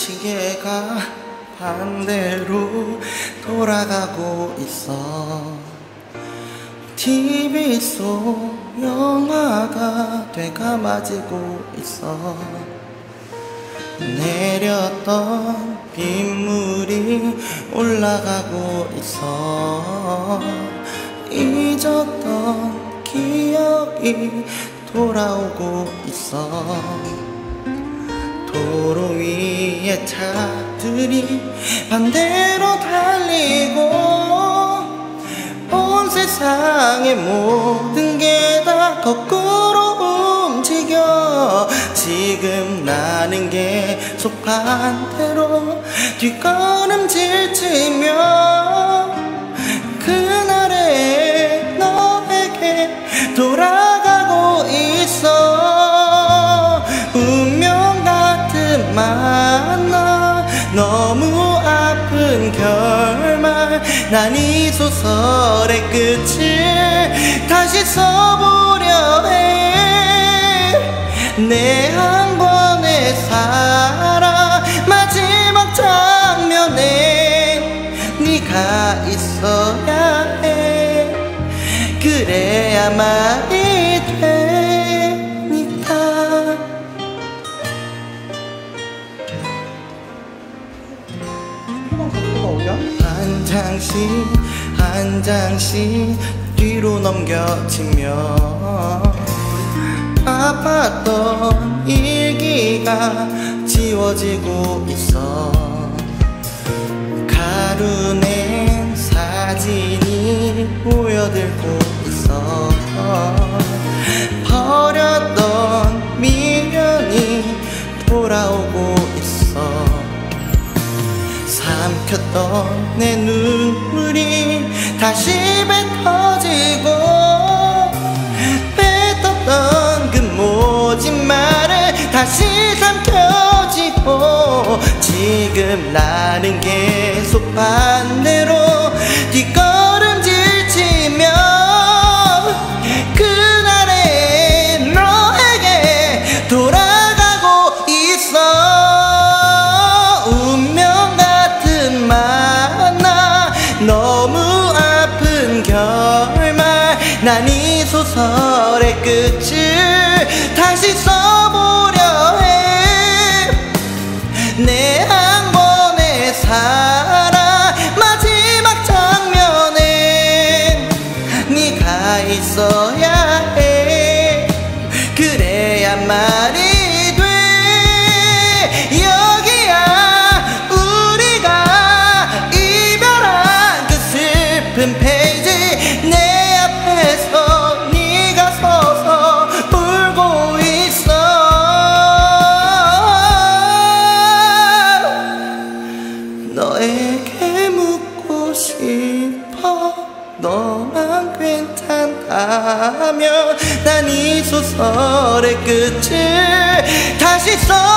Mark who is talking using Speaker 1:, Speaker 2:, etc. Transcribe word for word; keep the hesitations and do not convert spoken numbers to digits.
Speaker 1: 시계가 반대로 돌아가고 있어. 티비 속 영화가 되감아지고 있어. 내렸던 빗물이 올라가고 있어. 잊었던 기억이 돌아오고 있어. 도로 위에 차들이 반대로 달리고 온 세상의 모든 게 다 거꾸로 움직여. 지금 나는 계속 반대로 뒷걸음질 치며 그날의 너에게 돌아가고 있어. 운명 같은 만나, 너무 아픈 결말. 난 이 소설의 끝을 다시 써보려 해. 내 한 번의 사랑 마지막 장면에 네가 있어야 해. 그래야 말이 되니까. 한 장씩 한 장씩 뒤로 넘겨지며 아팠던 일기가 지워지고 있어. 가루낸 사진이 모여들고 있어. 버렸던 미련이 돌아오고 있어. 삼켰던 내 눈물이 다시 뱉어지고 뱉었던 그 모진 말을 다시 삼켜지고. 지금 나는 계속 반대로 뒷걸음질 치며 그날의 너에게 돌아가고 있어. 운명 같은 만나, 너무 아픈 결말. 난 이 소설의 끝을 다시 써보려 해. 내 한 번의 사랑 마지막 장면에 네가 있어야 해. 그래야 말이 돼. 여기야 우리가 이별한 그 슬픈 페이지. 내 앞에서 네가 서서 울고 있어. 너에게 묻고 싶어. 너만 괜찮다면 난 이 소설의 끝을 다시 써